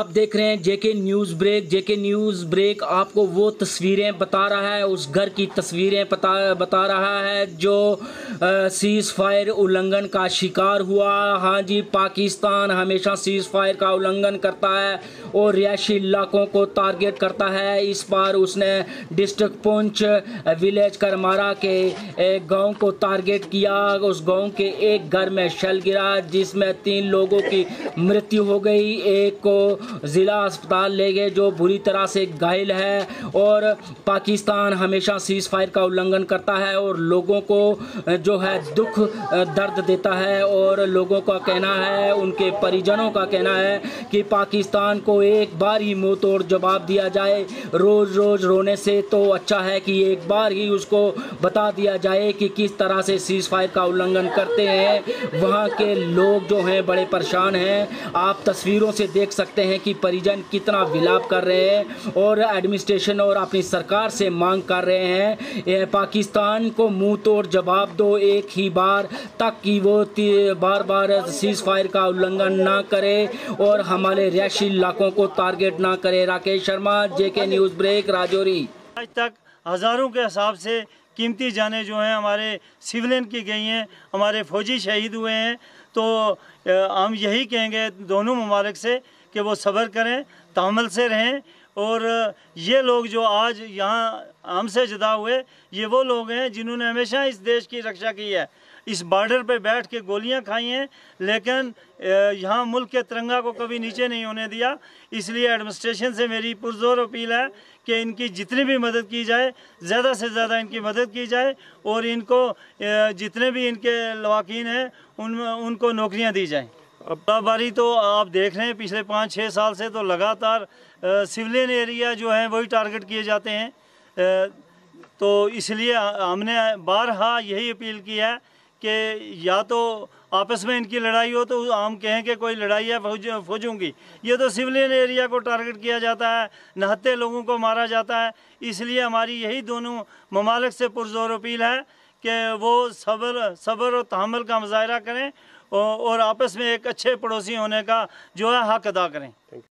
आप देख रहे हैं JK news break. JK news break आपको वो तस्वीरें बता रहा है, उस घर की तस्वीरें बता रहा है जो सीज़ फायर उल्लंघन का शिकार हुआ। हाँ जी, पाकिस्तान हमेशा सीज़ फायर का उल्लंघन करता है और रिहायशी इलाकों को टारगेट करता है। इस बार उसने डिस्ट्रिक्ट पुंछ विलेज करमारा के गांव को टारगेट किया। उस गांव के एक घर में शेल गिरा जिसमें 3 लोगों की मृत्यु हो गई। एक को ज़िला अस्पताल ले गए जो बुरी तरह से घायल है। और पाकिस्तान हमेशा सीज़ फायर का उल्लंघन करता है और लोगों को जो है दुख दर्द देता है। और लोगों का कहना है, उनके परिजनों का कहना है कि पाकिस्तान को एक बार ही मुंह तोड़ जवाब दिया जाए। रोज़ रोज़ रोने से तो अच्छा है कि एक बार ही उसको बता दिया जाए कि किस तरह से सीज़ फायर का उल्लंघन करते हैं। वहाँ के लोग जो हैं बड़े परेशान हैं। आप तस्वीरों से देख सकते हैं कि परिजन कितना विलाप कर रहे हैं और एडमिनिस्ट्रेशन और अपनी सरकार से मांग कर रहे हैं पाकिस्तान को मुंह तोड़ जवाब दो एक ही बार, ताकि वो बार बार सीज़ फायर का उल्लंघन ना करे और हमारे रिहायशी इलाकों को टारगेट ना करे। Rakesh Sharma, JK news break, Rajouri. आज तक हज़ारों के हिसाब से कीमती जानें जो हैं हमारे सिविलियन की गई हैं, हमारे फौजी शहीद हुए हैं। तो हम यही कहेंगे दोनों ममालिक से कि वो सब्र करें, तहम्मुल से रहें। और ये लोग जो आज यहाँ हमसे जुदा हुए, ये वो लोग हैं जिन्होंने हमेशा इस देश की रक्षा की है, इस बॉर्डर पे बैठ के गोलियां खाई हैं, लेकिन यहाँ मुल्क के तिरंगा को कभी नीचे नहीं होने दिया। इसलिए एडमिनिस्ट्रेशन से मेरी पुरजोर अपील है कि इनकी जितनी भी मदद की जाए, ज़्यादा से ज़्यादा इनकी मदद की जाए और इनको जितने भी इनके लवाकीन हैं उनको नौकरियाँ दी जाएँ। बारी तो आप देख रहे हैं पिछले 5-6 साल से तो लगातार सिविलियन एरिया जो है वही टारगेट किए जाते हैं। तो इसलिए हमने बारहा यही अपील की है कि या तो आपस में इनकी लड़ाई हो तो हम कहें कि कोई लड़ाई है फौजों की। ये तो सिविलियन एरिया को टारगेट किया जाता है, नहत्ते लोगों को मारा जाता है। इसलिए हमारी यही दोनों ममालिक से पुरजोर अपील है कि वो सब्र और तहम्मुल का मुजाहरा करें और आपस में एक अच्छे पड़ोसी होने का जो है हक अदा करें।